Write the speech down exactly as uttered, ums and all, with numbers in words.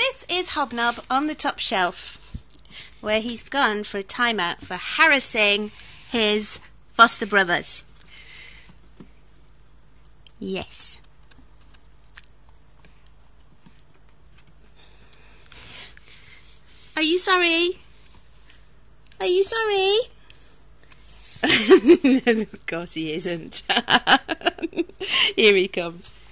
this is Hobnob on the top shelf, where he's gone for a timeout for harassing his foster brothers. Yes. Are you sorry? Are you sorry? Of course he isn't. Here he comes.